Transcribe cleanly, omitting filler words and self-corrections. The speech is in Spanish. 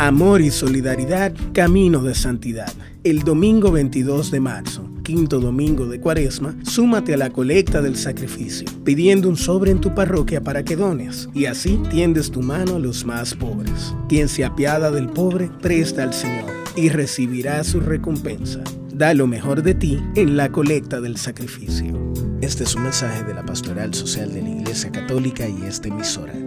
Amor y solidaridad, camino de santidad. El domingo 22 de marzo, quinto domingo de Cuaresma, súmate a la colecta del sacrificio, pidiendo un sobre en tu parroquia para que dones, y así tiendes tu mano a los más pobres. Quien se apiada del pobre, presta al Señor, y recibirá su recompensa. Da lo mejor de ti en la colecta del sacrificio. Este es un mensaje de la Pastoral Social de la Iglesia Católica y esta emisora.